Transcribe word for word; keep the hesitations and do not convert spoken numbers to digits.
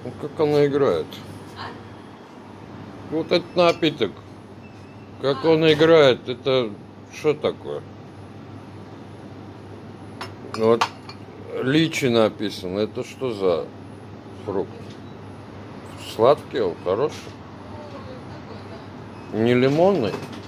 Ну, как она играет? Вот этот напиток. Как он играет, это что такое? Вот личи написано. Это что за фрукт? Сладкий он, хороший. Не лимонный.